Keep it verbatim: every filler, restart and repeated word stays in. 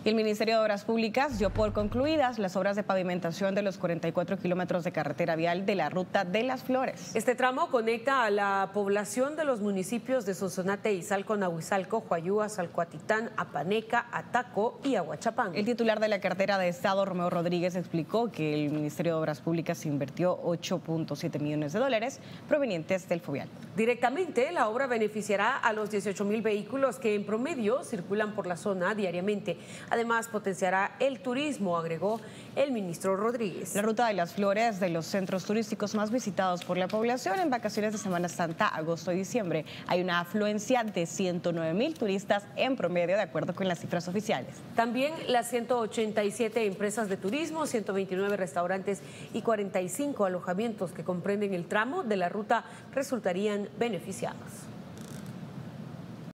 Y el Ministerio de Obras Públicas dio por concluidas las obras de pavimentación de los cuarenta y cuatro kilómetros de carretera vial de la Ruta de las Flores. Este tramo conecta a la población de los municipios de Sonsonate, Izalco, Nahuizalco, Huayúa, Salcuatitán, Apaneca, Ataco y Aguachapán. El titular de la cartera de Estado, Romeo Rodríguez, explicó que el Ministerio de Obras Públicas invirtió ocho punto siete millones de dólares provenientes del Fovial. Directamente, la obra beneficiará a los dieciocho mil vehículos que en promedio circulan por la zona diariamente. Además, potenciará el turismo, agregó el ministro Rodríguez. La Ruta de las Flores, de los centros turísticos más visitados por la población en vacaciones de Semana Santa, agosto y diciembre. Hay una afluencia de ciento nueve mil turistas en promedio, de acuerdo con las cifras oficiales. También las ciento ochenta y siete empresas de turismo, ciento veintinueve restaurantes y cuarenta y cinco alojamientos que comprenden el tramo de la ruta resultarían beneficiados.